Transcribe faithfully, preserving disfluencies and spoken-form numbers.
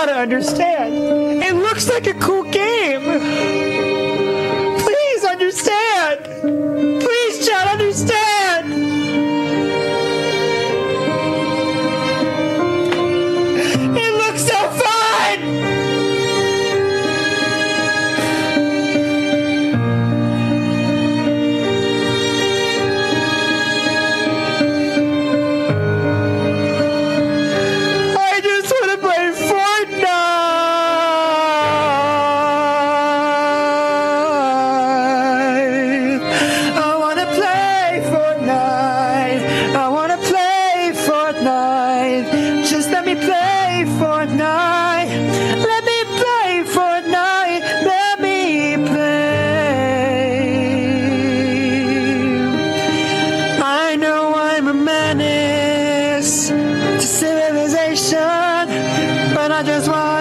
gotta understand. It looks like a cool game. Please understand. Please, chat, understand. It looks so fun. I just want to play Fortnite. I want to play Fortnite. I want to play Fortnite. Just let me play Fortnite. Let me play Fortnite. Let me play. I know I'm a menace to civilization, but I just want